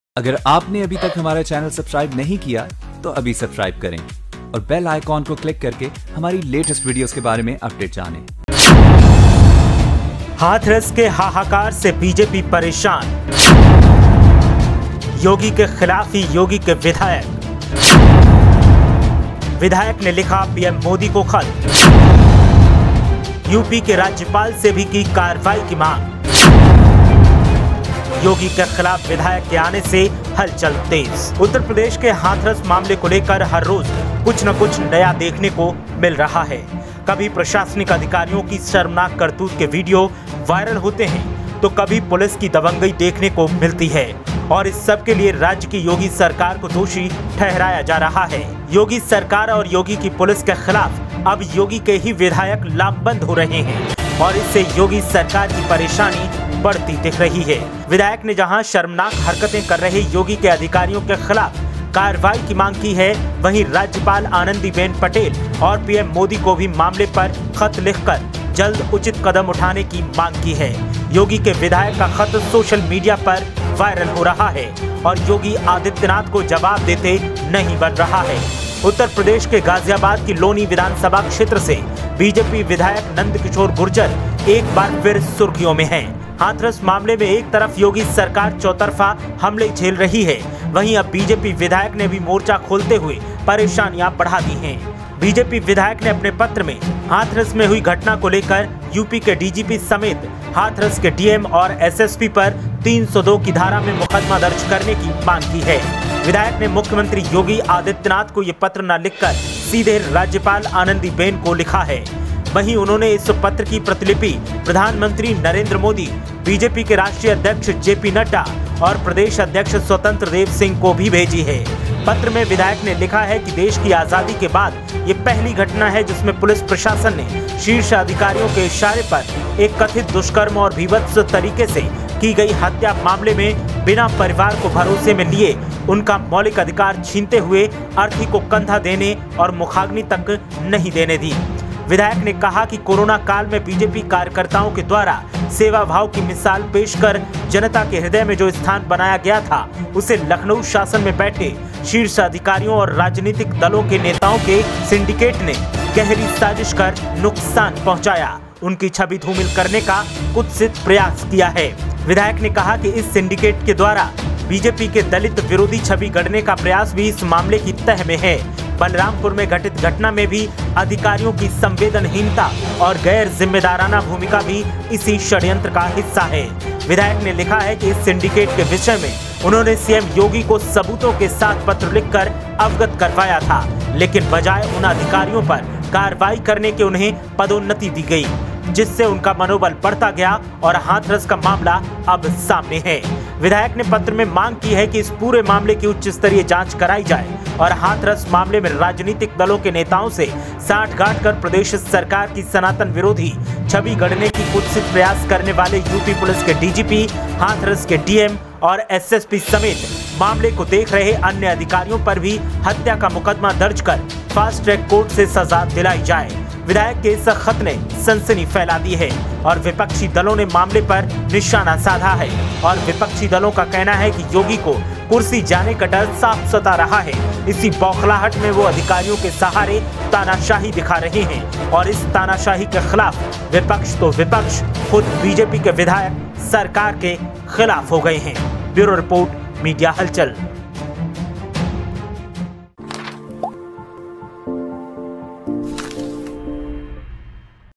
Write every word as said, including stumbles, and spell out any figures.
अगर आपने अभी तक हमारा चैनल सब्सक्राइब नहीं किया तो अभी सब्सक्राइब करें और बेल आइकॉन को क्लिक करके हमारी लेटेस्ट वीडियोस के बारे में अपडेट जानें। हाथरस के हाहाकार से बीजेपी परेशान, योगी के खिलाफ ही योगी के विधायक विधायक ने लिखा पीएम मोदी को खत, यूपी के राज्यपाल से भी की कार्रवाई की मांग। योगी के खिलाफ विधायक के आने से हलचल तेज। उत्तर प्रदेश के हाथरस मामले को लेकर हर रोज कुछ न कुछ नया देखने को मिल रहा है। कभी प्रशासनिक अधिकारियों की शर्मनाक करतूत के वीडियो वायरल होते हैं तो कभी पुलिस की दबंगई देखने को मिलती है और इस सब के लिए राज्य की योगी सरकार को दोषी ठहराया जा रहा है। योगी सरकार और योगी की पुलिस के खिलाफ अब योगी के ही विधायक लामबंद हो रहे हैं और इससे योगी सरकार की परेशानी बढ़ती दिख रही है। विधायक ने जहां शर्मनाक हरकतें कर रहे योगी के अधिकारियों के खिलाफ कार्रवाई की मांग की है, वहीं राज्यपाल आनंदीबेन पटेल और पीएम मोदी को भी मामले पर खत लिखकर जल्द उचित कदम उठाने की मांग की है। योगी के विधायक का खत सोशल मीडिया पर वायरल हो रहा है और योगी आदित्यनाथ को जवाब देते नहीं बन रहा है। उत्तर प्रदेश के गाजियाबाद की लोनी विधानसभा क्षेत्र से बीजेपी विधायक नंदकिशोर गुर्जर एक बार फिर सुर्खियों में हैं। हाथरस मामले में एक तरफ योगी सरकार चौतरफा हमले झेल रही है, वहीं अब बीजेपी विधायक ने भी मोर्चा खोलते हुए परेशानियां बढ़ा दी हैं। बीजेपी विधायक ने अपने पत्र में हाथरस में हुई घटना को लेकर यूपी के डीजीपी समेत हाथरस के डीएम और एसएसपी पर तीन सौ दो की धारा में मुकदमा दर्ज करने की मांग की है। विधायक ने मुख्यमंत्री योगी आदित्यनाथ को ये पत्र न लिखकर सीधे राज्यपाल आनंदीबेन को लिखा है। वहीं उन्होंने इस पत्र की प्रतिलिपि प्रधानमंत्री नरेंद्र मोदी, बीजेपी के राष्ट्रीय अध्यक्ष जेपी नड्डा और प्रदेश अध्यक्ष स्वतंत्र देव सिंह को भी भेजी है। पत्र में विधायक ने लिखा है कि देश की आजादी के बाद ये पहली घटना है जिसमें पुलिस प्रशासन ने शीर्ष अधिकारियों के इशारे पर एक कथित दुष्कर्म और भीभत्स तरीके से की गई हत्या मामले में बिना परिवार को भरोसे में लिए उनका मौलिक अधिकार छीनते हुए अर्थी को कंधा देने और मुखाग्नि तक नहीं देने दी। विधायक ने कहा कि कोरोना काल में बीजेपी कार्यकर्ताओं के द्वारा सेवा भाव की मिसाल पेश कर जनता के हृदय में जो स्थान बनाया गया था, उसे लखनऊ शासन में बैठे शीर्ष अधिकारियों और राजनीतिक दलों के नेताओं के सिंडिकेट ने गहरी साजिश कर नुकसान पहुंचाया, उनकी छवि धूमिल करने का कुत्सित प्रयास किया है। विधायक ने कहा कि इस सिंडिकेट के द्वारा बीजेपी के दलित विरोधी छवि गढ़ने का प्रयास भी इस मामले की तह में है। बलरामपुर में घटित घटना में भी अधिकारियों की संवेदनहीनता और गैर जिम्मेदाराना भूमिका भी इसी षड्यंत्र का हिस्सा है। विधायक ने लिखा है कि इस सिंडिकेट के विषय में उन्होंने सीएम योगी को सबूतों के साथ पत्र लिखकर अवगत करवाया था, लेकिन बजाय उन अधिकारियों पर कार्रवाई करने के उन्हें पदोन्नति दी गई, जिससे उनका मनोबल बढ़ता गया और हाथरस का मामला अब सामने है। विधायक ने पत्र में मांग की है कि इस पूरे मामले की उच्च स्तरीय जांच कराई जाए और हाथरस मामले में राजनीतिक दलों के नेताओं से साठगांठ कर प्रदेश सरकार की सनातन विरोधी छवि गढ़ने की कुत्सित प्रयास करने वाले यूपी पुलिस के डीजीपी, हाथरस के डीएम और एसएसपी समेत मामले को देख रहे अन्य अधिकारियों पर भी हत्या का मुकदमा दर्ज कर फास्ट ट्रैक कोर्ट से सजा दिलाई जाए। विधायक के इस खत ने सनसनी फैला दी है और विपक्षी दलों ने मामले पर निशाना साधा है और विपक्षी दलों का कहना है कि योगी को कुर्सी जाने का डर साफ सता रहा है। इसी बौखलाहट में वो अधिकारियों के सहारे तानाशाही दिखा रहे हैं और इस तानाशाही के खिलाफ विपक्ष तो विपक्ष खुद बीजेपी के विधायक सरकार के खिलाफ हो गए हैं। ब्यूरो रिपोर्ट, मीडिया हलचल।